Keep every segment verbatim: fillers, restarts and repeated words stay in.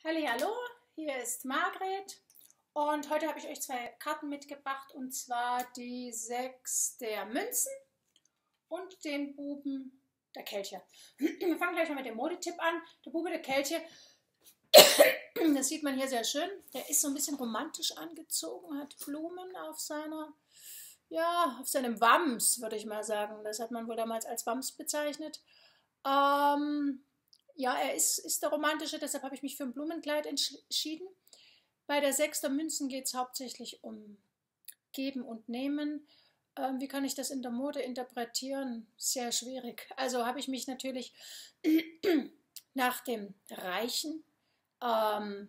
Hallo, hier ist Margret und heute habe ich euch zwei Karten mitgebracht, und zwar die sechs der Münzen und den Buben der Kelche. Wir fangen gleich mal mit dem Modetipp an. Der Bube der Kelche, das sieht man hier sehr schön, der ist so ein bisschen romantisch angezogen, hat Blumen auf seiner, ja, auf seinem Wams, würde ich mal sagen. Das hat man wohl damals als Wams bezeichnet. Ähm, Ja, er ist, ist der Romantische, deshalb habe ich mich für ein Blumenkleid entschieden. Bei der Sechs der Münzen geht es hauptsächlich um Geben und Nehmen. Ähm, wie kann ich das in der Mode interpretieren? Sehr schwierig. Also habe ich mich natürlich nach dem reichen, ähm,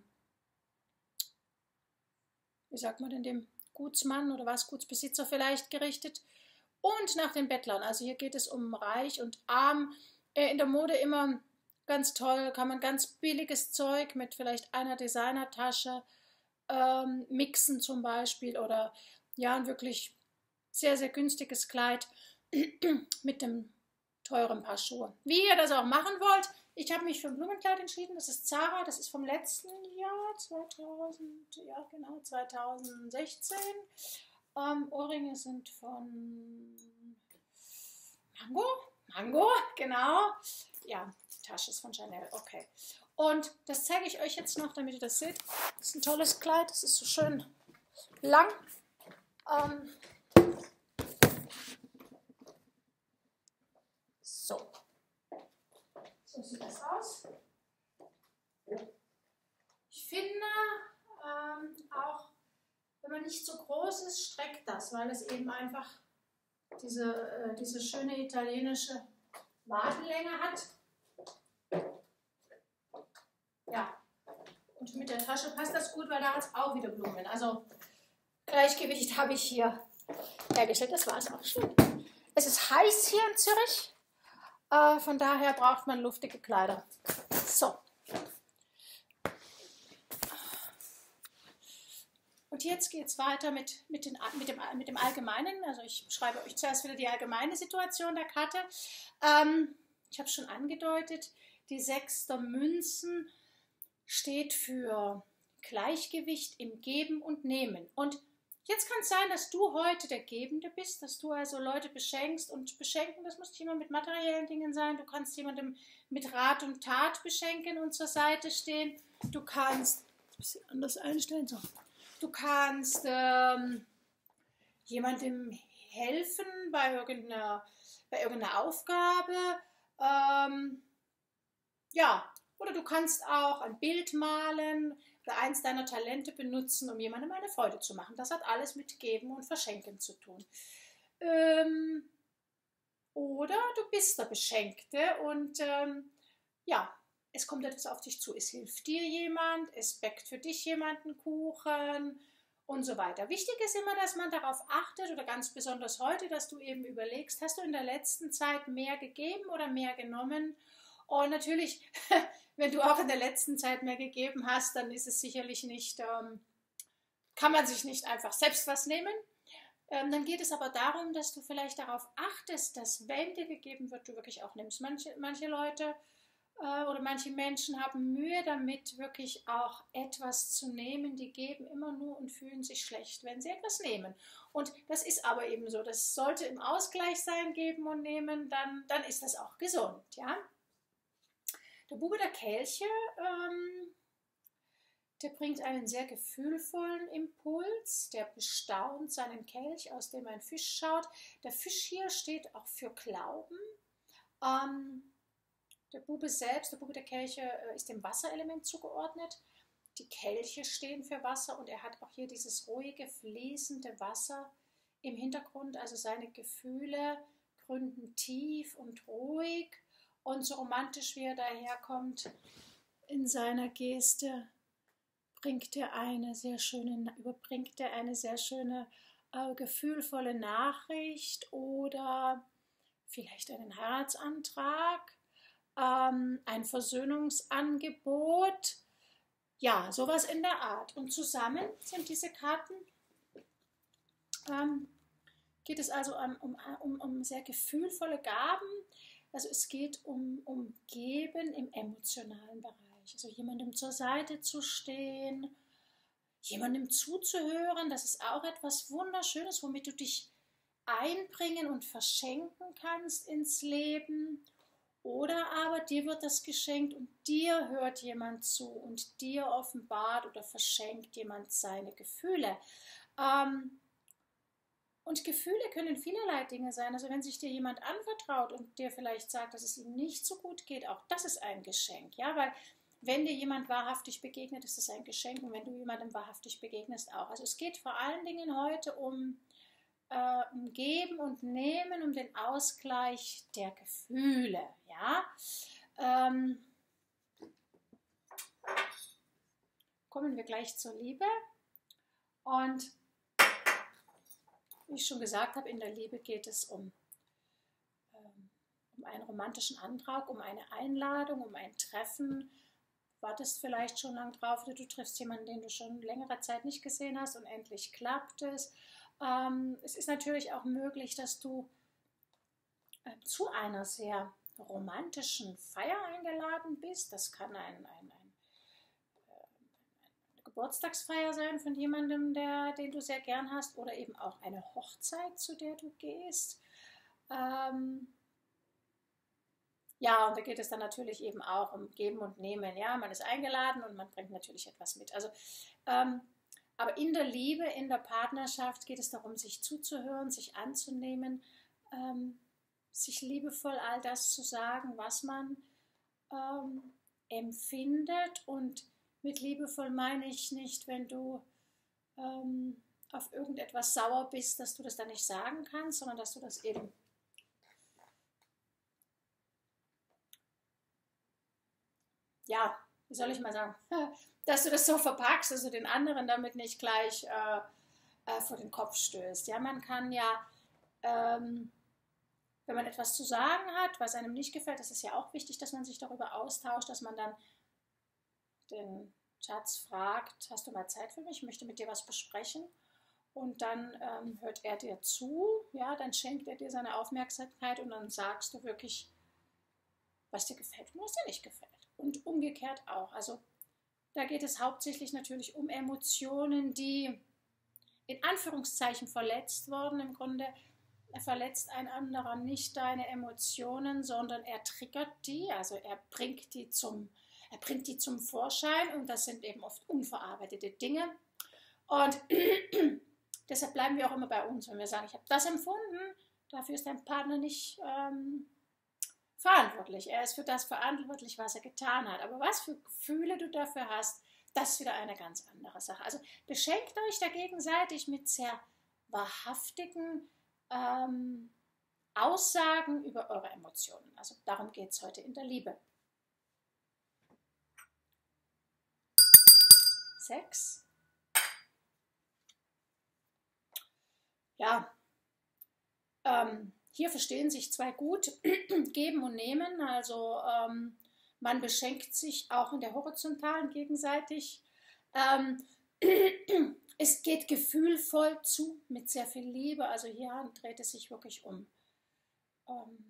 wie sagt man denn, dem Gutsmann oder was, Gutsbesitzer vielleicht gerichtet, und nach den Bettlern. Also hier geht es um reich und arm. Äh, in der Mode immer ganz toll, kann man ganz billiges Zeug mit vielleicht einer Designertasche ähm, mixen zum Beispiel, oder ja, ein wirklich sehr, sehr günstiges Kleid mit dem teuren Paar Schuhe. Wie ihr das auch machen wollt, ich habe mich für ein Blumenkleid entschieden. Das ist Zara, das ist vom letzten Jahr, zweitausend, ja genau, zweitausendsechzehn. Ähm, Ohrringe sind von Mango, Mango, genau. Ja, die Tasche ist von Chanel, okay. Und das zeige ich euch jetzt noch, damit ihr das seht. Das ist ein tolles Kleid, das ist so schön lang. Ähm, so. So sieht das aus. Ich finde, ähm, auch wenn man nicht so groß ist, streckt das, weil es eben einfach diese, äh, diese schöne italienische Wadenlänge hat. Ja, und mit der Tasche passt das gut, weil da hat es auch wieder Blumen. Also Gleichgewicht habe ich hier hergestellt. Das war es auch schon. Es ist heiß hier in Zürich, äh, von daher braucht man luftige Kleider. So. Und jetzt geht es weiter mit, mit, den, mit, dem, mit dem Allgemeinen. Also ich beschreibe euch zuerst wieder die allgemeine Situation der Karte. Ähm, ich habe es schon angedeutet, die Sechs der Münzen steht für Gleichgewicht im Geben und Nehmen. Und jetzt kann es sein, dass du heute der Gebende bist, dass du also Leute beschenkst, und beschenken, das muss nicht immer mit materiellen Dingen sein. Du kannst jemandem mit Rat und Tat beschenken und zur Seite stehen. Du kannst, ein bisschen anders einstellen, so. Du kannst ähm, jemandem helfen bei irgendeiner, bei irgendeiner Aufgabe. Ähm, ja, oder du kannst auch ein Bild malen oder eins deiner Talente benutzen, um jemandem eine Freude zu machen. Das hat alles mit Geben und Verschenken zu tun. Ähm, oder du bist der Beschenkte und ähm, ja, es kommt etwas auf dich zu. Es hilft dir jemand, es bäckt für dich jemand einen Kuchen und so weiter. Wichtig ist immer, dass man darauf achtet, oder ganz besonders heute, dass du eben überlegst, hast du in der letzten Zeit mehr gegeben oder mehr genommen? Und natürlich, wenn du auch in der letzten Zeit mehr gegeben hast, dann ist es sicherlich nicht, ähm, kann man sich nicht einfach selbst was nehmen. Ähm, dann geht es aber darum, dass du vielleicht darauf achtest, dass, wenn dir gegeben wird, du wirklich auch nimmst. Manche, manche Leute äh, oder manche Menschen haben Mühe damit, wirklich auch etwas zu nehmen. Die geben immer nur und fühlen sich schlecht, wenn sie etwas nehmen. Und das ist aber eben so. Das sollte im Ausgleich sein, geben und nehmen, dann, dann ist das auch gesund, ja. Der Bube der Kelche, ähm, der bringt einen sehr gefühlvollen Impuls, der bestaunt seinen Kelch, aus dem ein Fisch schaut. Der Fisch hier steht auch für Glauben. Ähm, der Bube selbst, der Bube der Kelche, äh, ist dem Wasserelement zugeordnet. Die Kelche stehen für Wasser, und er hat auch hier dieses ruhige, fließende Wasser im Hintergrund. Also seine Gefühle gründen tief und ruhig. Und so romantisch, wie er daherkommt, in seiner Geste, bringt er eine sehr schöne, überbringt er eine sehr schöne, äh, gefühlvolle Nachricht oder vielleicht einen Heiratsantrag, ähm, ein Versöhnungsangebot, ja, sowas in der Art. Und zusammen sind diese Karten, ähm, geht es also um, um, um, um sehr gefühlvolle Gaben. Also es geht um, um Geben im emotionalen Bereich. eigentlich. Also jemandem zur Seite zu stehen, jemandem zuzuhören, das ist auch etwas Wunderschönes, womit du dich einbringen und verschenken kannst ins Leben. Oder aber dir wird das geschenkt und dir hört jemand zu und dir offenbart oder verschenkt jemand seine Gefühle. Ähm, und Gefühle können vielerlei Dinge sein. Also wenn sich dir jemand anvertraut und dir vielleicht sagt, dass es ihm nicht so gut geht, auch das ist ein Geschenk. Ja, weil wenn dir jemand wahrhaftig begegnet, ist es ein Geschenk und wenn du jemandem wahrhaftig begegnest, auch. Also es geht vor allen Dingen heute um Äh, um Geben und Nehmen, um den Ausgleich der Gefühle. Ja? Ähm, kommen wir gleich zur Liebe. Und wie ich schon gesagt habe, in der Liebe geht es um, ähm, um einen romantischen Antrag, um eine Einladung, um ein Treffen. Du wartest vielleicht schon lange drauf oder du triffst jemanden, den du schon längere Zeit nicht gesehen hast und endlich klappt es. Ähm, es ist natürlich auch möglich, dass du äh, zu einer sehr romantischen Feier eingeladen bist. Das kann ein, ein, ein, äh, eine Geburtstagsfeier sein von jemandem, der, den du sehr gern hast, oder eben auch eine Hochzeit, zu der du gehst. Ähm, ja, und da geht es dann natürlich eben auch um Geben und Nehmen. Ja, man ist eingeladen und man bringt natürlich etwas mit. Also ähm, Aber in der Liebe, in der Partnerschaft geht es darum, sich zuzuhören, sich anzunehmen, ähm, sich liebevoll all das zu sagen, was man ähm, empfindet. Und mit liebevoll meine ich nicht, wenn du ähm, auf irgendetwas sauer bist, dass du das dann nicht sagen kannst, sondern dass du das eben ja, wie soll ich mal sagen, dass du das so verpackst, dass du den anderen damit nicht gleich äh, äh, vor den Kopf stößt. Ja, man kann ja, ähm, wenn man etwas zu sagen hat, was einem nicht gefällt, das ist ja auch wichtig, dass man sich darüber austauscht, dass man dann den Schatz fragt, hast du mal Zeit für mich, ich möchte mit dir was besprechen. Und dann ähm, hört er dir zu, ja, dann schenkt er dir seine Aufmerksamkeit und dann sagst du wirklich, was dir gefällt und was dir nicht gefällt. Und umgekehrt auch. Also da geht es hauptsächlich natürlich um Emotionen, die in Anführungszeichen verletzt wurden. Im Grunde verletzt ein anderer nicht deine Emotionen, sondern er triggert die, also er bringt die zum, er bringt die zum Vorschein und das sind eben oft unverarbeitete Dinge. Und deshalb bleiben wir auch immer bei uns, wenn wir sagen, ich habe das empfunden, dafür ist dein Partner nicht ähm, verantwortlich. Er ist für das verantwortlich, was er getan hat. Aber was für Gefühle du dafür hast, das ist wieder eine ganz andere Sache. Also beschenkt euch da gegenseitig mit sehr wahrhaftigen ähm, Aussagen über eure Emotionen. Also darum geht es heute in der Liebe. Sex. Ja, ähm, hier verstehen sich zwei gut, geben und nehmen, also ähm, man beschenkt sich auch in der Horizontalen gegenseitig. Ähm, es geht gefühlvoll zu, mit sehr viel Liebe, also hier dreht es sich wirklich um, um,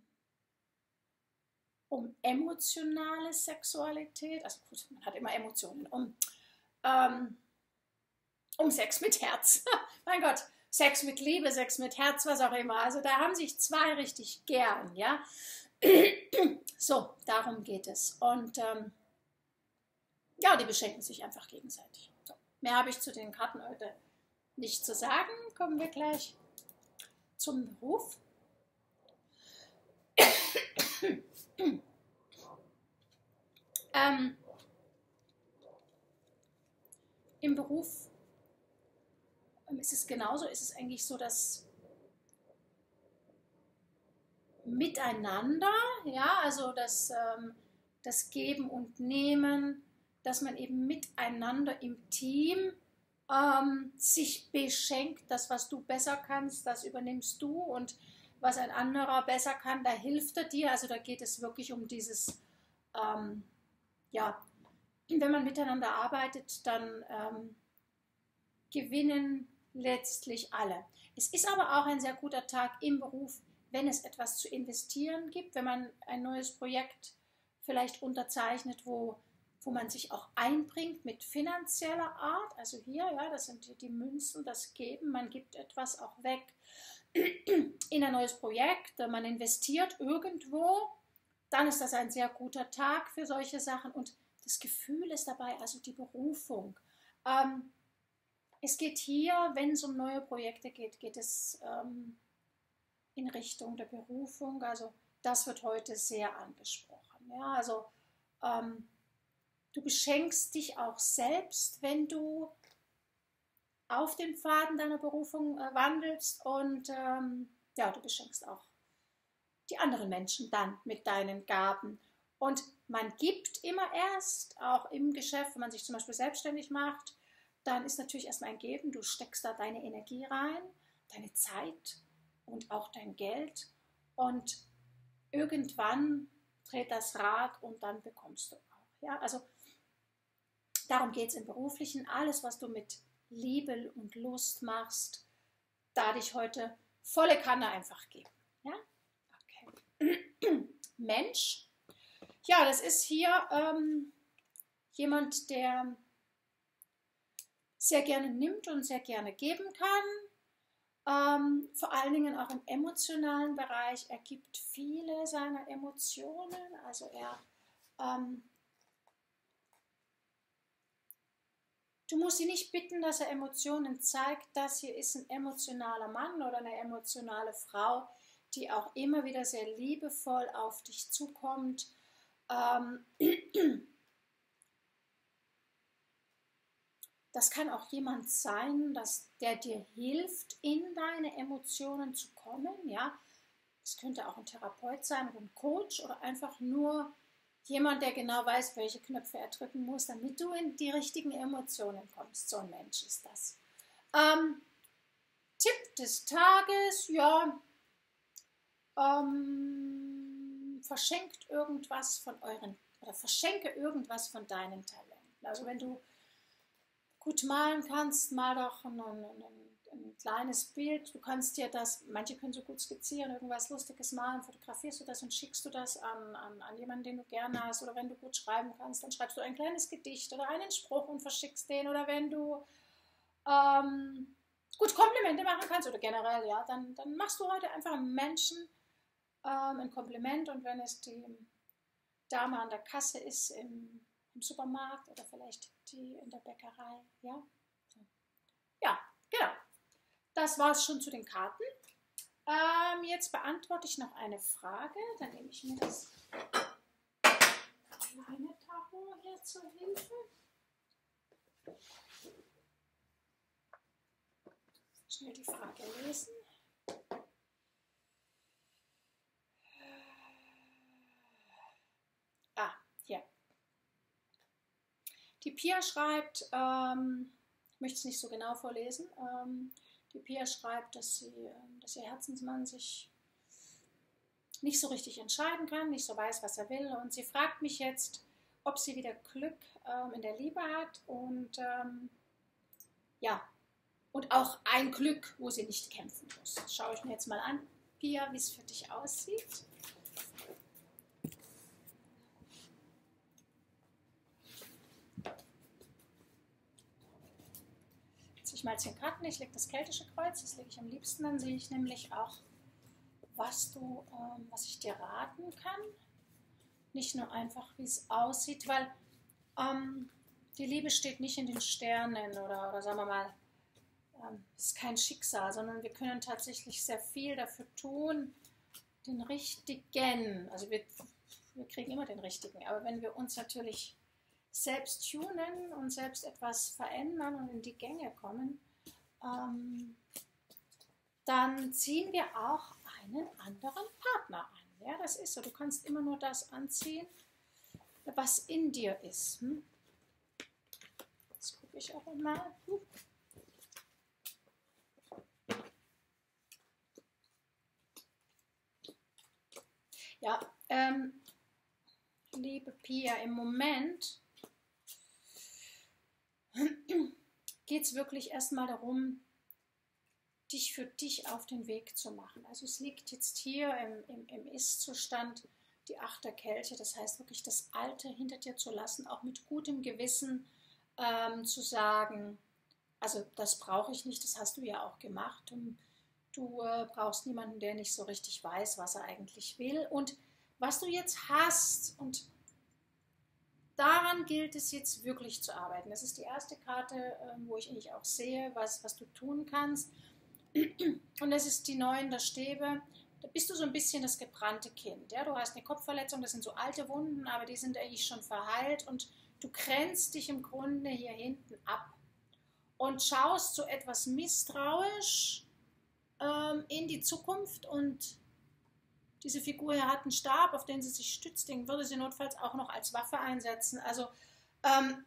um emotionale Sexualität, also gut, man hat immer Emotionen, um, ähm, um Sex mit Herz, mein Gott, Sex mit Liebe, Sex mit Herz, was auch immer. Also da haben sich zwei richtig gern, ja. So, darum geht es. Und ähm, ja, die beschenken sich einfach gegenseitig. So, mehr habe ich zu den Karten heute nicht zu sagen. Kommen wir gleich zum Beruf. ähm, Im Beruf ist es genauso, ist es eigentlich so, dass Miteinander, ja, also das, ähm, das Geben und Nehmen, dass man eben miteinander im Team ähm, sich beschenkt, das, was du besser kannst, das übernimmst du und was ein anderer besser kann, da hilft er dir, also da geht es wirklich um dieses, ähm, ja, wenn man miteinander arbeitet, dann ähm, gewinnen letztlich alle. Es ist aber auch ein sehr guter Tag im Beruf, wenn es etwas zu investieren gibt, wenn man ein neues Projekt vielleicht unterzeichnet, wo wo man sich auch einbringt mit finanzieller Art. Also hier, ja, das sind die, die Münzen, das Geben, man gibt etwas auch weg in ein neues Projekt, man investiert irgendwo, dann ist das ein sehr guter Tag für solche Sachen. Und das Gefühl ist dabei, also die Berufung. Ähm, es geht hier, wenn es um neue Projekte geht, geht es ähm, in Richtung der Berufung. Also das wird heute sehr angesprochen. Ja, also ähm, du beschenkst dich auch selbst, wenn du auf dem Pfaden deiner Berufung äh, wandelst, und ähm, ja, du beschenkst auch die anderen Menschen dann mit deinen Gaben. Und man gibt immer erst, auch im Geschäft, wenn man sich zum Beispiel selbstständig macht, dann ist natürlich erstmal ein Geben, du steckst da deine Energie rein, deine Zeit und auch dein Geld, und irgendwann dreht das Rad und dann bekommst du auch. Ja? Also darum geht es im Beruflichen, alles, was du mit Liebe und Lust machst, da dich heute volle Kanne einfach geben. Ja? Okay. Mensch, ja, das ist hier ähm, jemand, der sehr gerne nimmt und sehr gerne geben kann. Ähm, vor allen Dingen auch im emotionalen Bereich. Er gibt viele seiner Emotionen. Also er, ähm, du musst ihn nicht bitten, dass er Emotionen zeigt. Das hier ist ein emotionaler Mann oder eine emotionale Frau, die auch immer wieder sehr liebevoll auf dich zukommt. Ähm, Das kann auch jemand sein, dass, der dir hilft, in deine Emotionen zu kommen. Ja? Das könnte auch ein Therapeut sein oder ein Coach oder einfach nur jemand, der genau weiß, welche Knöpfe er drücken muss, damit du in die richtigen Emotionen kommst. So ein Mensch ist das. Ähm, Tipp des Tages, ja, ähm, verschenkt irgendwas von euren, oder verschenke irgendwas von deinen Talenten. Also wenn du gut malen kannst, mal doch ein, ein, ein, ein kleines Bild. Du kannst dir das, manche können so gut skizzieren, irgendwas Lustiges malen, fotografierst du das und schickst du das an, an, an jemanden, den du gerne hast. Oder wenn du gut schreiben kannst, dann schreibst du ein kleines Gedicht oder einen Spruch und verschickst den. Oder wenn du ähm, gut Komplimente machen kannst oder generell, ja, dann, dann machst du heute einfach einem Menschen ähm, ein Kompliment. Und wenn es die Dame an der Kasse ist im im Supermarkt oder vielleicht die in der Bäckerei. Ja, so. Ja, genau. Das war es schon zu den Karten. Ähm, jetzt beantworte ich noch eine Frage. Dann nehme ich mir das kleine Tarot hier zur Hilfe. Schnell die Frage lesen. Ah, hier. Die Pia schreibt, ähm, ich möchte es nicht so genau vorlesen, ähm, die Pia schreibt, dass, sie, dass ihr Herzensmann sich nicht so richtig entscheiden kann, nicht so weiß, was er will. Und sie fragt mich jetzt, ob sie wieder Glück ähm, in der Liebe hat und ähm, ja, und auch ein Glück, wo sie nicht kämpfen muss. Das schaue ich mir jetzt mal an, Pia, wie es für dich aussieht. Ich mal zehn Karten, ich lege das keltische Kreuz, das lege ich am liebsten, dann sehe ich nämlich auch, was, du, ähm, was ich dir raten kann. Nicht nur einfach, wie es aussieht, weil ähm, die Liebe steht nicht in den Sternen oder, oder sagen wir mal, ähm, ist kein Schicksal, sondern wir können tatsächlich sehr viel dafür tun, den richtigen, also wir, wir kriegen immer den richtigen, aber wenn wir uns natürlich selbst tunen und selbst etwas verändern und in die Gänge kommen, ähm, dann ziehen wir auch einen anderen Partner an. Ja, das ist so. Du kannst immer nur das anziehen, was in dir ist. Hm? Jetzt gucke ich auch mal. Hm. Ja, ähm, liebe Pia, im Moment geht es wirklich erstmal darum, dich für dich auf den Weg zu machen. Also es liegt jetzt hier im, im, im Ist-Zustand die Acht der Kelche, das heißt wirklich das Alte hinter dir zu lassen, auch mit gutem Gewissen ähm, zu sagen, also das brauche ich nicht, das hast du ja auch gemacht. Und du äh, brauchst niemanden, der nicht so richtig weiß, was er eigentlich will. Und was du jetzt hast, und daran gilt es jetzt wirklich zu arbeiten. Das ist die erste Karte, äh, wo ich eigentlich auch sehe, was, was du tun kannst. Und das ist die Neun der Stäbe. Da bist du so ein bisschen das gebrannte Kind. Ja? Du hast eine Kopfverletzung, das sind so alte Wunden, aber die sind eigentlich schon verheilt. Und du grenzt dich im Grunde hier hinten ab und schaust so etwas misstrauisch ähm, in die Zukunft. Und diese Figur hier hat einen Stab, auf den sie sich stützt, den würde sie notfalls auch noch als Waffe einsetzen. Also ähm,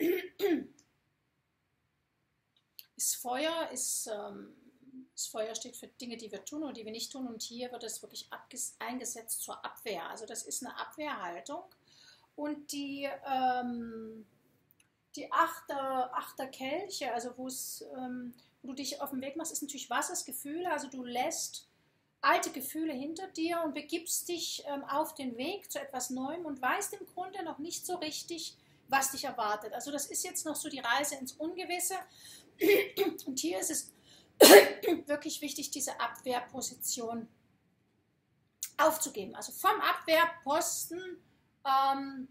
ist Feuer, ist, ähm, das Feuer steht für Dinge, die wir tun oder die wir nicht tun. Und hier wird es wirklich eingesetzt zur Abwehr. Also das ist eine Abwehrhaltung. Und die, ähm, die Achter, Achter Kelche, also wo es, ähm, wo du dich auf den Weg machst, ist natürlich Wassersgefühle. Also du lässt alte Gefühle hinter dir und begibst dich ähm, auf den Weg zu etwas Neuem und weißt im Grunde noch nicht so richtig, was dich erwartet. Also das ist jetzt noch so die Reise ins Ungewisse. Und hier ist es wirklich wichtig, diese Abwehrposition aufzugeben. Also vom Abwehrposten ähm,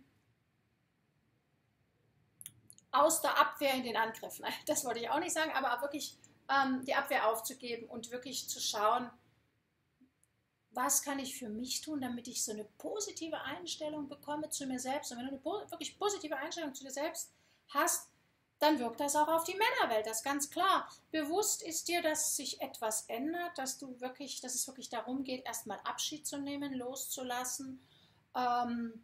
aus der Abwehr in den Angriff. Das wollte ich auch nicht sagen, aber wirklich ähm, die Abwehr aufzugeben und wirklich zu schauen, was kann ich für mich tun, damit ich so eine positive Einstellung bekomme zu mir selbst. Und wenn du eine po wirklich positive Einstellung zu dir selbst hast, dann wirkt das auch auf die Männerwelt, das ist ganz klar. Bewusst ist dir, dass sich etwas ändert, dass du wirklich, dass es wirklich darum geht, erstmal Abschied zu nehmen, loszulassen, ähm,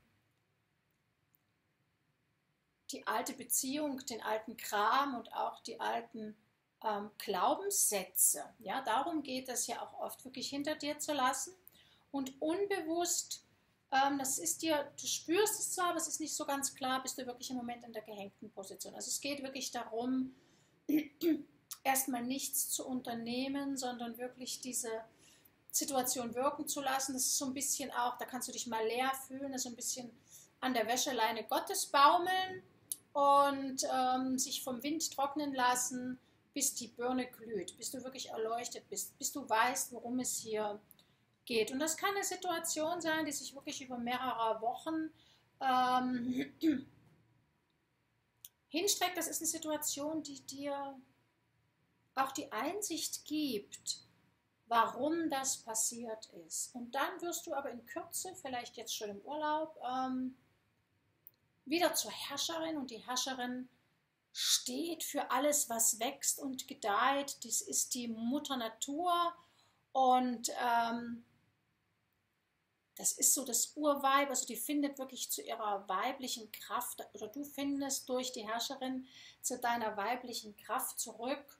die alte Beziehung, den alten Kram und auch die alten ähm, Glaubenssätze. Ja, darum geht es ja auch oft, wirklich hinter dir zu lassen. Und unbewusst, ähm, das ist dir, du spürst es zwar, aber es ist nicht so ganz klar, bist du wirklich im Moment in der gehängten Position. Also es geht wirklich darum, erstmal nichts zu unternehmen, sondern wirklich diese Situation wirken zu lassen. Das ist so ein bisschen auch, da kannst du dich mal leer fühlen, das ist so ein bisschen an der Wäscheleine Gottes baumeln und ähm, sich vom Wind trocknen lassen, bis die Birne glüht, bis du wirklich erleuchtet bist, bis du weißt, worum es hier geht. Und das kann eine Situation sein, die sich wirklich über mehrere Wochen ähm, hinstreckt. Das ist eine Situation, die dir auch die Einsicht gibt, warum das passiert ist. Und dann wirst du aber in Kürze, vielleicht jetzt schon im Urlaub, ähm, wieder zur Herrscherin, und die Herrscherin steht für alles, was wächst und gedeiht. Das ist die Mutter Natur und ähm, das ist so das Urweib, also die findet wirklich zu ihrer weiblichen Kraft, oder du findest durch die Herrscherin zu deiner weiblichen Kraft zurück.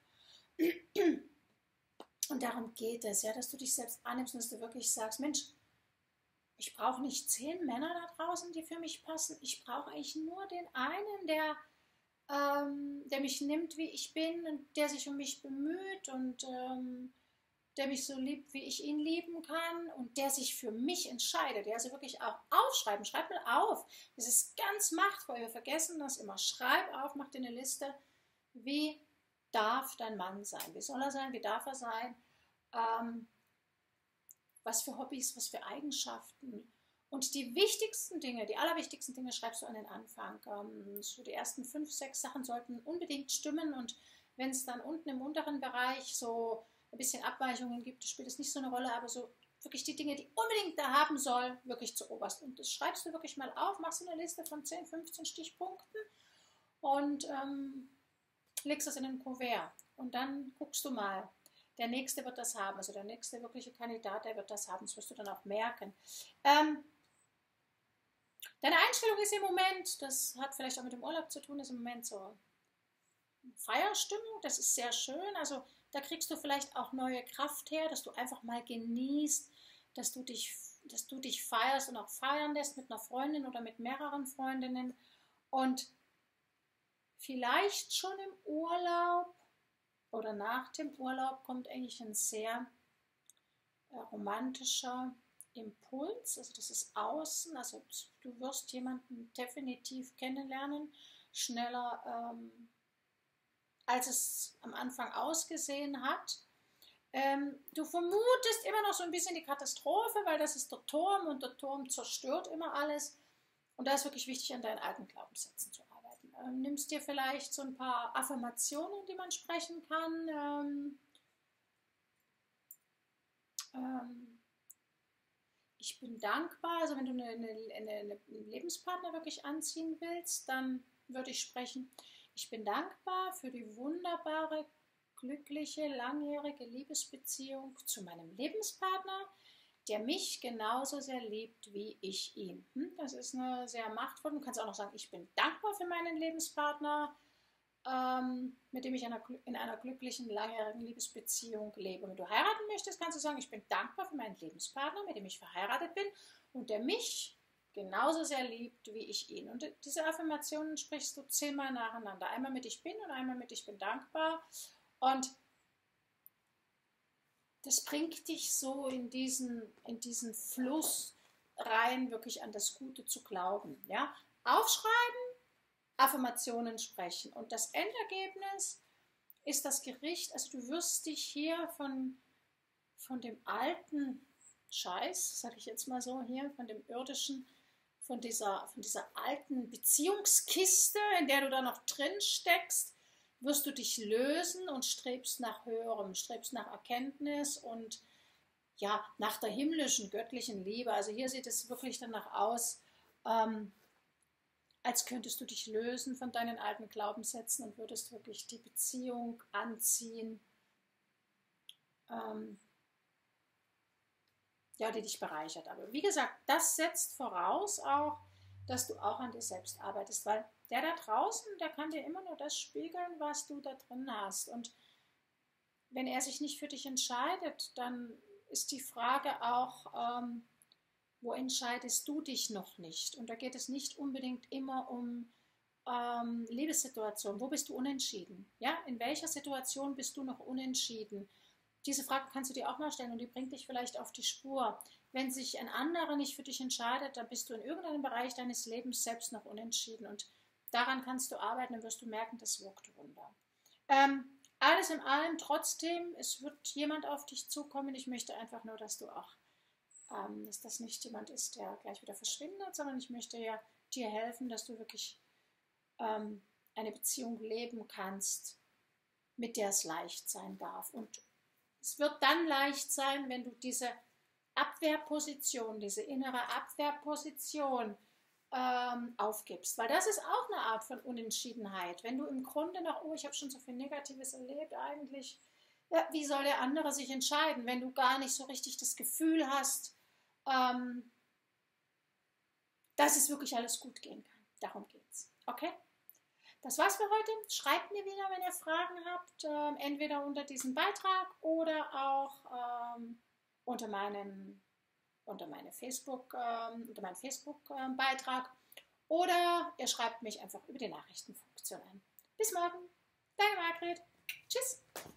Und darum geht es, ja, dass du dich selbst annimmst und dass du wirklich sagst, Mensch, ich brauche nicht zehn Männer da draußen, die für mich passen. Ich brauche eigentlich nur den einen, der, ähm, der mich nimmt, wie ich bin, und der sich um mich bemüht und ähm, der mich so liebt, wie ich ihn lieben kann, und der sich für mich entscheidet. Ja, also wirklich auch aufschreiben. Schreib mal auf. Das ist ganz machtvoll. Wir vergessen das immer. Schreib auf, mach dir eine Liste. Wie darf dein Mann sein? Wie soll er sein? Wie darf er sein? Ähm, was für Hobbys, was für Eigenschaften. Und die wichtigsten Dinge, die allerwichtigsten Dinge schreibst du an den Anfang. Ähm, so die ersten fünf, sechs Sachen sollten unbedingt stimmen, und wenn es dann unten im unteren Bereich so ein bisschen Abweichungen gibt, spielt es nicht so eine Rolle, aber so wirklich die Dinge, die unbedingt da haben soll, wirklich zu oberst. Und das schreibst du wirklich mal auf, machst eine Liste von zehn, fünfzehn Stichpunkten und ähm, legst das in ein Kuvert. Und dann guckst du mal, der Nächste wird das haben, also der nächste wirkliche Kandidat, der wird das haben, das wirst du dann auch merken. Ähm, deine Einstellung ist im Moment, das hat vielleicht auch mit dem Urlaub zu tun, ist im Moment so Feierstimmung, das ist sehr schön, also da kriegst du vielleicht auch neue Kraft her, dass du einfach mal genießt, dass du dich, dass du dich feierst und auch feiern lässt mit einer Freundin oder mit mehreren Freundinnen, und vielleicht schon im Urlaub oder nach dem Urlaub kommt eigentlich ein sehr äh, romantischer, Impuls, also das ist außen, also du wirst jemanden definitiv kennenlernen, schneller ähm, als es am Anfang ausgesehen hat. Ähm, du vermutest immer noch so ein bisschen die Katastrophe, weil das ist der Turm und der Turm zerstört immer alles. Und da ist wirklich wichtig, an deinen alten Glaubenssätzen zu arbeiten. Ähm, nimmst dir vielleicht so ein paar Affirmationen, die man sprechen kann. Ähm, ähm, ich bin dankbar, also wenn du eine, eine, eine, einen Lebenspartner wirklich anziehen willst, dann würde ich sprechen, ich bin dankbar für die wunderbare, glückliche, langjährige Liebesbeziehung zu meinem Lebenspartner, der mich genauso sehr liebt wie ich ihn. Das ist eine sehr machtvolle. Du kannst auch noch sagen, ich bin dankbar für meinen Lebenspartner, ähm, mit dem ich in einer, in einer glücklichen, langjährigen Liebesbeziehung lebe. Wenn du heiraten möchtest, kannst du sagen, ich bin dankbar für meinen Lebenspartner, mit dem ich verheiratet bin und der mich genauso sehr liebt wie ich ihn. Und diese Affirmationen sprichst du zehnmal nacheinander. Einmal mit ich bin und einmal mit ich bin dankbar. Und das bringt dich so in diesen, in diesen Fluss rein, wirklich an das Gute zu glauben. Ja? Aufschreiben, Affirmationen sprechen. Und das Endergebnis ist das Gericht. Also du wirst dich hier von, von dem alten Scheiß, sage ich jetzt mal so hier, von dem irdischen, von dieser, von dieser alten Beziehungskiste, in der du da noch drin steckst, wirst du dich lösen und strebst nach Höherem, strebst nach Erkenntnis und ja, nach der himmlischen, göttlichen Liebe. Also hier sieht es wirklich danach aus, ähm, als könntest du dich lösen von deinen alten Glaubenssätzen und würdest wirklich die Beziehung anziehen, ähm, ja, die dich bereichert. Aber wie gesagt, das setzt voraus auch, dass du auch an dir selbst arbeitest, weil der da draußen, der kann dir immer nur das spiegeln, was du da drin hast. Und wenn er sich nicht für dich entscheidet, dann ist die Frage auch, ähm, wo entscheidest du dich noch nicht? Und da geht es nicht unbedingt immer um ähm, Liebessituationen. Wo bist du unentschieden? Ja? In welcher Situation bist du noch unentschieden? Diese Frage kannst du dir auch mal stellen und die bringt dich vielleicht auf die Spur. Wenn sich ein anderer nicht für dich entscheidet, dann bist du in irgendeinem Bereich deines Lebens selbst noch unentschieden und daran kannst du arbeiten und wirst du merken, das wirkt Wunder. Ähm, alles in allem trotzdem, es wird jemand auf dich zukommen. Ich möchte einfach nur, dass du auch, ähm, dass das nicht jemand ist, der gleich wieder verschwindet, sondern ich möchte ja dir helfen, dass du wirklich ähm, eine Beziehung leben kannst, mit der es leicht sein darf. Und es wird dann leicht sein, wenn du diese Abwehrposition, diese innere Abwehrposition ähm, aufgibst. Weil das ist auch eine Art von Unentschiedenheit. Wenn du im Grunde noch, oh, ich habe schon so viel Negatives erlebt eigentlich, ja, wie soll der andere sich entscheiden, wenn du gar nicht so richtig das Gefühl hast, ähm, dass es wirklich alles gut gehen kann. Darum geht's. Okay? Das war's für heute. Schreibt mir wieder, wenn ihr Fragen habt, ähm, entweder unter diesem Beitrag oder auch ähm, unter meinem unter meine Facebook, ähm, unter meinen Facebook-Beitrag ähm, oder ihr schreibt mich einfach über die Nachrichtenfunktion an. Bis morgen. Deine Margret. Tschüss.